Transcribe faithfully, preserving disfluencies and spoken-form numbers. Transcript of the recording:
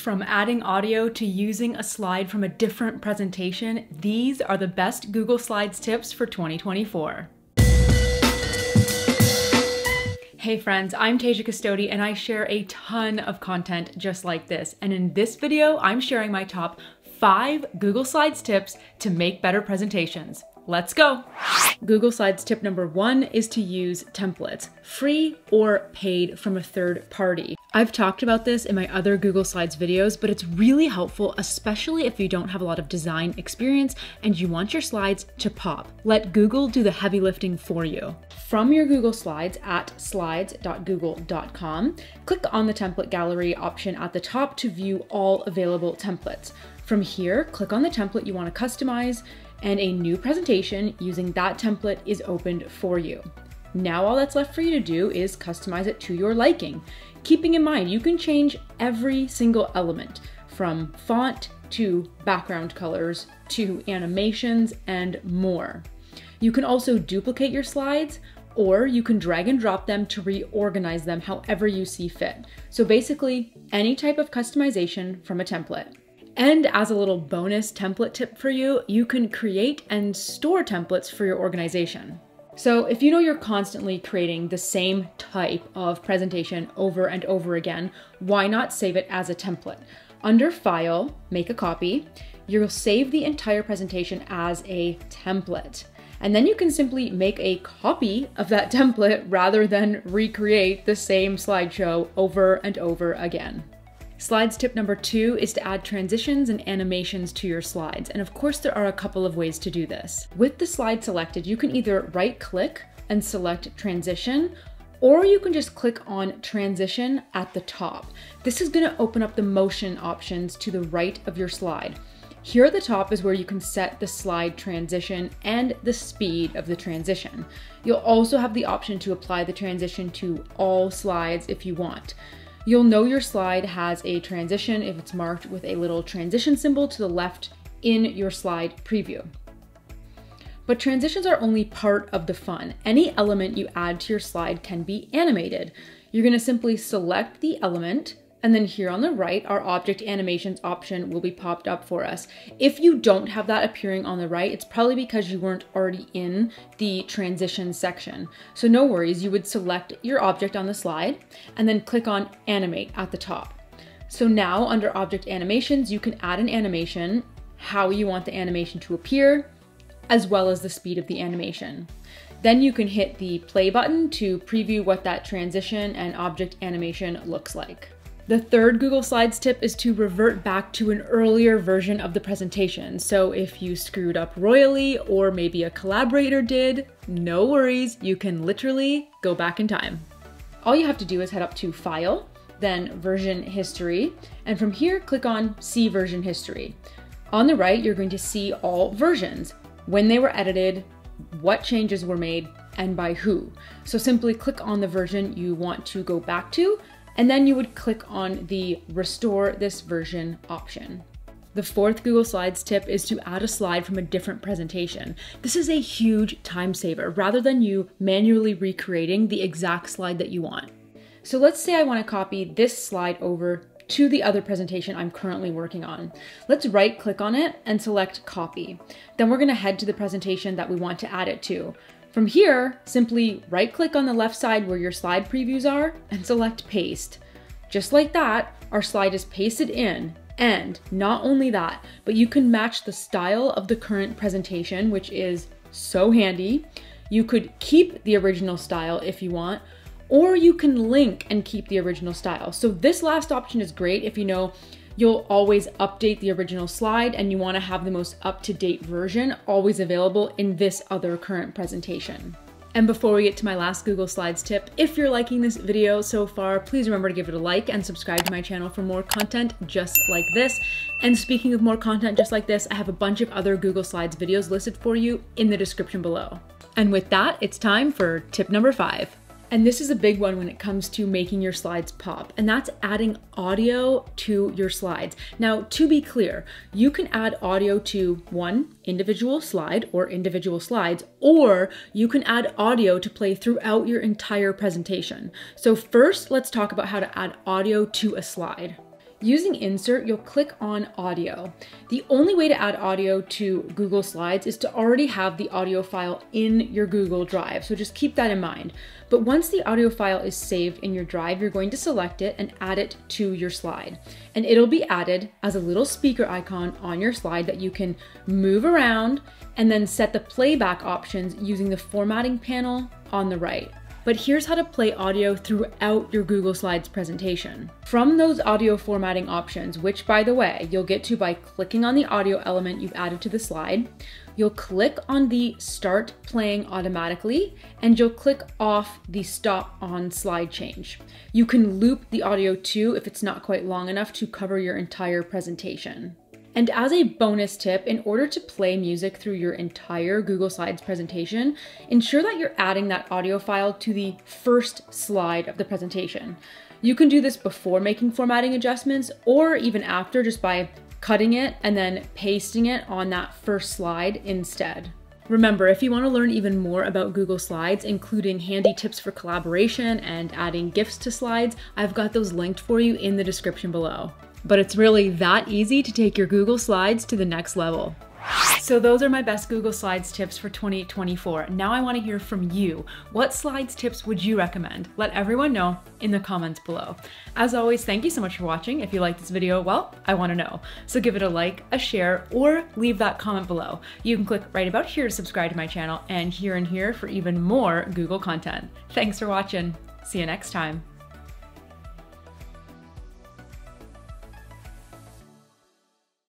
From adding audio to using a slide from a different presentation, these are the best Google Slides tips for twenty twenty-four. Hey friends, I'm Tasia Custode and I share a ton of content just like this. And in this video, I'm sharing my top five Google Slides tips to make better presentations. Let's go. Google Slides tip number one is to use templates, free or paid from a third party. I've talked about this in my other Google Slides videos, but it's really helpful, especially if you don't have a lot of design experience and you want your slides to pop. Let Google do the heavy lifting for you. From your Google Slides at slides dot google dot com, click on the template gallery option at the top to view all available templates. From here, click on the template you want to customize, and a new presentation using that template is opened for you. Now all that's left for you to do is customize it to your liking. Keeping in mind, you can change every single element from font to background colors to animations and more. You can also duplicate your slides, or you can drag and drop them to reorganize them however you see fit. So basically, any type of customization from a template. And as a little bonus template tip for you, you can create and store templates for your organization. So if you know you're constantly creating the same type of presentation over and over again, why not save it as a template? Under File, Make a Copy, you'll save the entire presentation as a template. And then you can simply make a copy of that template rather than recreate the same slideshow over and over again. Slides tip number two is to add transitions and animations to your slides. And of course, there are a couple of ways to do this. With the slide selected, you can either right click and select transition, or you can just click on transition at the top. This is going to open up the motion options to the right of your slide. Here at the top is where you can set the slide transition and the speed of the transition. You'll also have the option to apply the transition to all slides if you want. You'll know your slide has a transition if it's marked with a little transition symbol to the left in your slide preview. But transitions are only part of the fun. Any element you add to your slide can be animated. You're going to simply select the element, and then here on the right, our object animations option will be popped up for us. If you don't have that appearing on the right, it's probably because you weren't already in the transition section. So no worries, you would select your object on the slide and then click on animate at the top. So now under object animations, you can add an animation, how you want the animation to appear, as well as the speed of the animation. Then you can hit the play button to preview what that transition and object animation looks like. The third Google Slides tip is to revert back to an earlier version of the presentation. So if you screwed up royally, or maybe a collaborator did, no worries, you can literally go back in time. All you have to do is head up to File, then Version History, and from here click on See Version History. On the right, you're going to see all versions, when they were edited, what changes were made, and by who. So simply click on the version you want to go back to, and then you would click on the Restore This Version option. The fourth Google Slides tip is to add a slide from a different presentation. This is a huge time saver rather than you manually recreating the exact slide that you want. So let's say I want to copy this slide over to the other presentation I'm currently working on. Let's right click on it and select Copy. Then we're going to head to the presentation that we want to add it to. From here, simply right click on the left side where your slide previews are and select Paste. Just like that, our slide is pasted in, and not only that, but you can match the style of the current presentation, which is so handy. You could keep the original style if you want, or you can link and keep the original style. So this last option is great if you know you'll always update the original slide and you want to have the most up-to-date version always available in this other current presentation. And before we get to my last Google Slides tip, if you're liking this video so far, please remember to give it a like and subscribe to my channel for more content just like this. And speaking of more content just like this, I have a bunch of other Google Slides videos listed for you in the description below. And with that, it's time for tip number five. And this is a big one when it comes to making your slides pop, and that's adding audio to your slides. Now, to be clear, you can add audio to one individual slide or individual slides, or you can add audio to play throughout your entire presentation. So first, let's talk about how to add audio to a slide. Using Insert, you'll click on Audio. The only way to add audio to Google Slides is to already have the audio file in your Google Drive, so just keep that in mind. But once the audio file is saved in your Drive, you're going to select it and add it to your slide. And it'll be added as a little speaker icon on your slide that you can move around and then set the playback options using the formatting panel on the right. But here's how to play audio throughout your Google Slides presentation. From those audio formatting options, which by the way, you'll get to by clicking on the audio element you've added to the slide, you'll click on the Start Playing Automatically, and you'll click off the Stop on Slide Change. You can loop the audio too if it's not quite long enough to cover your entire presentation. And as a bonus tip, in order to play music through your entire Google Slides presentation, ensure that you're adding that audio file to the first slide of the presentation. You can do this before making formatting adjustments or even after, just by cutting it and then pasting it on that first slide instead. Remember, if you want to learn even more about Google Slides, including handy tips for collaboration and adding GIFs to slides, I've got those linked for you in the description below. But it's really that easy to take your Google Slides to the next level. So those are my best Google Slides tips for twenty twenty-four. Now I want to hear from you. What slides tips would you recommend? Let everyone know in the comments below. As always, thank you so much for watching. If you like this video, well, I want to know. So give it a like, a share, or leave that comment below. You can click right about here to subscribe to my channel, and here and here for even more Google content. Thanks for watching. See you next time.